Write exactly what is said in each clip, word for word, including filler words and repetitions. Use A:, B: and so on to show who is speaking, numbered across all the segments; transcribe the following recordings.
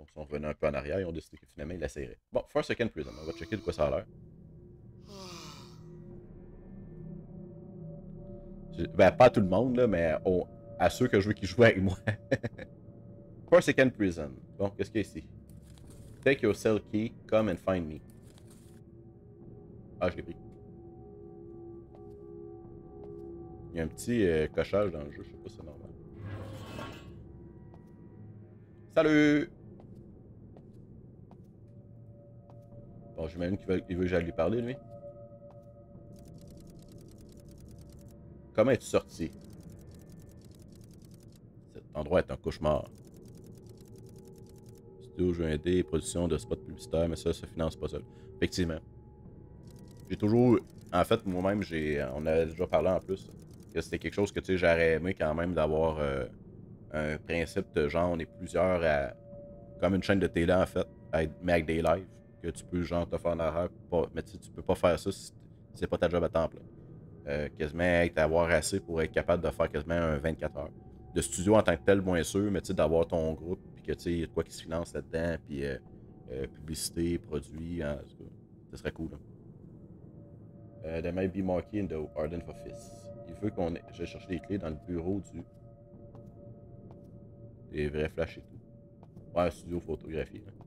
A: sont revenus un peu en arrière, ils ont décidé que finalement ils l'essayeraient. Bon, Four Second Prison, on va checker de quoi ça a l'air. Ben, pas à tout le monde, là, mais au- à ceux que je veux qui jouent avec moi. Four Second Prison. Bon, qu'est-ce qu'il y a ici? Take your cell key, come and find me. Ah, je l'ai pris. Il y a un petit euh, cochage dans le jeu, je sais pas si c'est normal. Salut! Bon, j'imagine qu'il veut, il veut que j'aille lui parler, lui. Comment es-tu sorti? Cet endroit est un cauchemar. Studio, jeux indé, production de spots publicitaires, mais ça, ça finance pas seul. Effectivement. J'ai toujours. En fait, moi-même, j'ai. On avait déjà parlé en plus. Que c'était quelque chose que tu sais, j'aurais aimé quand même d'avoir euh, un principe de genre, on est plusieurs à. Comme une chaîne de télé en fait, mais avec des lives. Que tu peux genre te faire en arrière. Mais tu, tu peux pas faire ça si c'est pas ta job à temps plein. Euh, quasiment être avoir assez pour être capable de faire quasiment un vingt-quatre heures. De studio en tant que tel, moins sûr, mais tu sais, d'avoir ton groupe, puis que tu sais, il y a de quoi qui se finance là-dedans, puis euh, euh, publicité, produits, hein, ça serait cool. Hein. Uh, there might be marquee in the Arden office. Il veut qu'on ait... Je cherche des clés dans le bureau du. Des vrais flashs et tout. Ouais, un studio photographie. Là.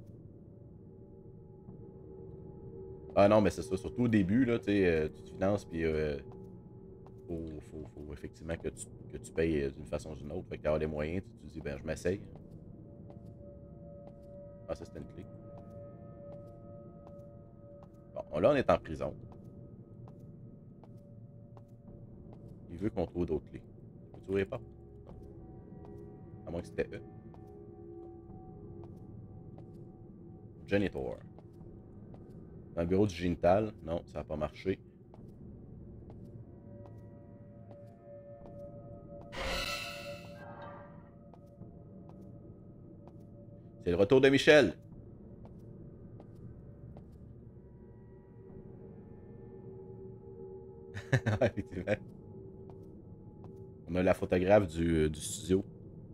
A: Ah non, mais c'est ça. Surtout au début, là, euh, tu te finances, puis euh, faut, faut, faut effectivement que tu, que tu payes d'une façon ou d'une autre. Fait que t'as les moyens, tu te dis, ben, je m'essaye. Ah, ça, c'était une clé. Bon, là, on est en prison. Il veut qu'on trouve d'autres clés. Peux-tu ouvrir pas? À moins que c'était eux. Janitor. Dans le bureau du Ginital. Non, ça n'a pas marché. C'est le retour de Michel. Effectivement. On a la photographe du, du studio.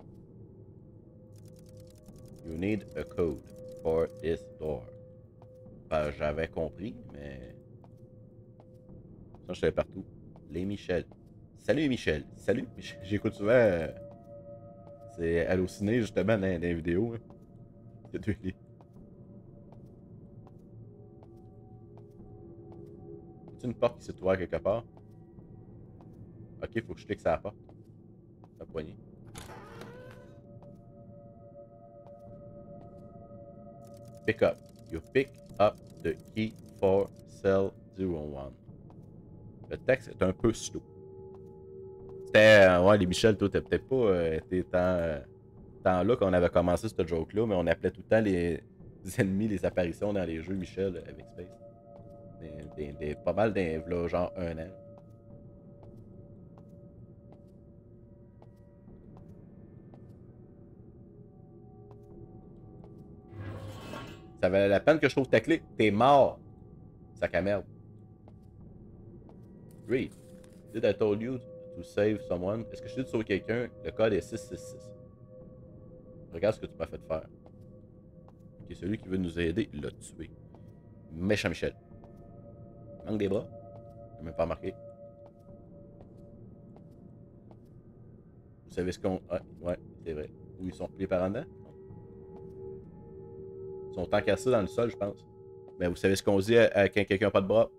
A: You need a code for this door. Ben, j'avais compris, mais. Ça, je savais partout. Les Michel. Salut Michel. Salut. J'écoute souvent. Euh, c'est halluciné justement dans, dans les vidéos. Hein. Il y a deux lits. Y a une porte qui s'est ouverte quelque part? Ok, faut que je clique sur la porte. La poignée. Pick up. You pick up the key for cell zero one. Le texte est un peu slow. C'était. Euh, ouais, les Michel, toi, t'as peut-être pas euh, été tant, euh, tant là qu'on avait commencé ce joke-là, mais on appelait tout le temps les, les ennemis, les apparitions dans les jeux Michel avec Space. Des, des, des, pas mal d'un genre un an. Ça valait la peine que je trouve ta clé. T'es mort. Sac à merde. Read. Did I told you to save someone? Est-ce que je t'ai dit de sauver quelqu'un? Le code est six six six. Regarde ce que tu m'as fait faire. Ok, celui qui veut nous aider l'a tué. Méchant Michel. Manque des bras? J'ai même pas remarqué. Vous savez ce qu'on. Ah, ouais, c'est vrai. Où ils sont les parents dedans? Ils sont encassés dans le sol, je pense. Mais vous savez ce qu'on dit à, à quand quelqu'un n'a pas de bras?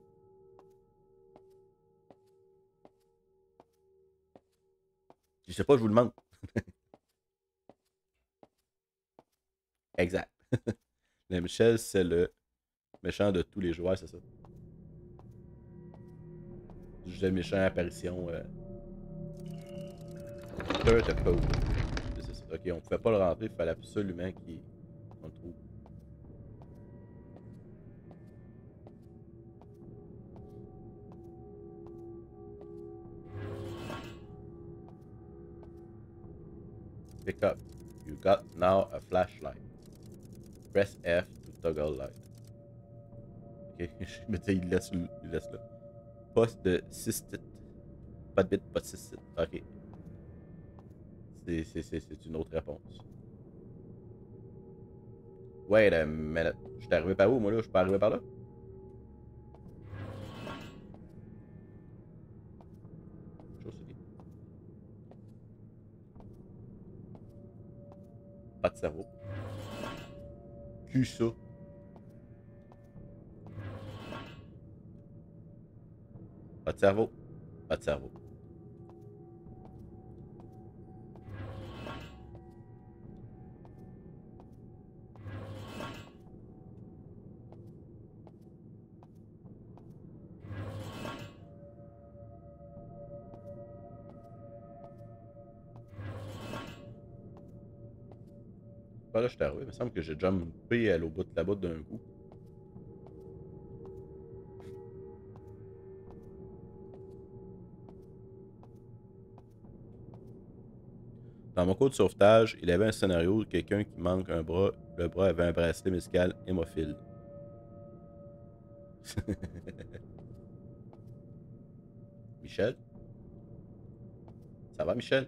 A: Je sais pas, je vous le demande. Exact. Le Michel, c'est le méchant de tous les joueurs, c'est ça. Je méchant apparition. Euh... Third code. C'est ça. Ok, on pouvait pas le rentrer, il fallait absolument qu'on le trouve. Pick up. You got now a flashlight. Press F to toggle light. Ok, je me dis, il laisse, il laisse là. Poste de cystite. Pas de bit, pas de cystite. Ok. C'est une autre réponse. Wait a minute. Je suis arrivé par où, moi, là? Je suis pas arrivé par là? Chaussée. Pas de cerveau. Cul ça. Pas de cerveau. Pas de cerveau. Pas là, je suis arrivé. Il me semble que j'ai jumpé à l'au bout de la bout d'un coup. Dans mon cours de sauvetage, il y avait un scénario de quelqu'un qui manque un bras. Le bras avait un bracelet musical hémophile. Michel? Ça va, Michel?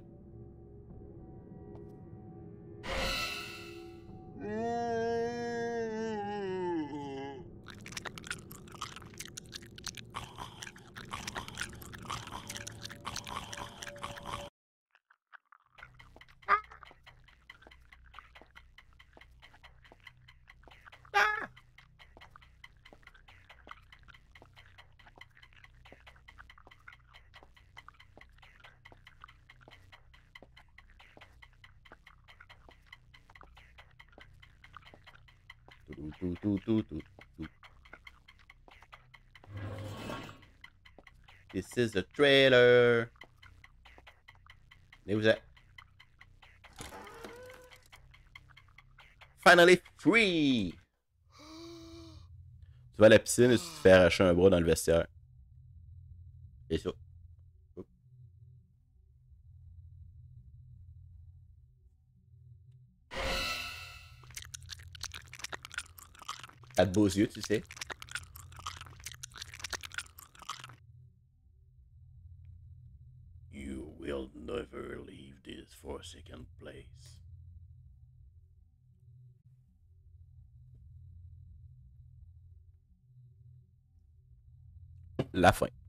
A: Tout, tout, tout, tout, tout, tout. This is a trailer. Et vous êtes. Finally free! Tu vas à la piscine et tu te fais arracher un bras dans le vestiaire. C'est ça. T'as de beaux yeux, tu sais. You will never leave this forsaken place. La fin.